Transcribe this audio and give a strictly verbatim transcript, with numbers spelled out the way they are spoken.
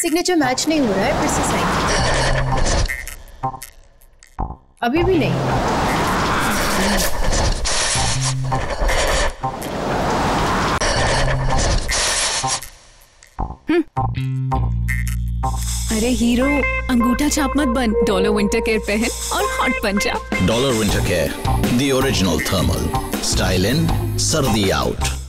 Signature match नहीं हो रहा है, फिर से साइन। अभी भी नहीं। अरे हीरो, अंगूठा छाप मत बन। डॉलर विंटर केयर पहन और हॉट बन जा। Dollar winter care, the original thermal. Style in, सर्दी आउट।